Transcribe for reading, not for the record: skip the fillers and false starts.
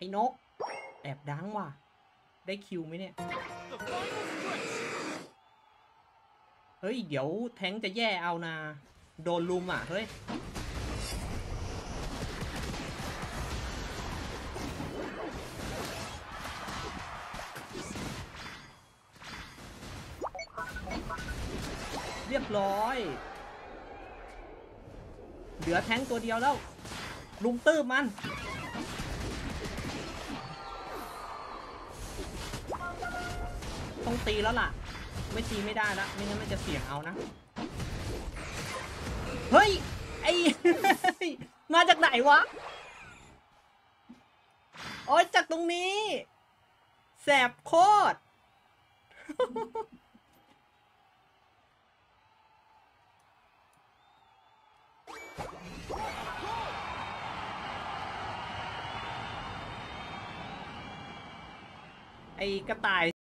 นกแอบดังว่ะได้คิวไหมเนี่ยเฮ้ยเดี๋ยวแทงจะแย่เอานะโดนลุมอ่ะเฮ้ยเรียบร้อยเหลือแทงตัวเดียวแล้วลุมตื้มมันต้องตีแล้วล่ะไม่ตีไม่ได้แล้วไม่งั้นมันจะเสี่ยงเอานะเฮ้ยไอ้ มาจากไหนวะโอ๊ยจากตรงนี้แสบโคตร ไอ้กระต่าย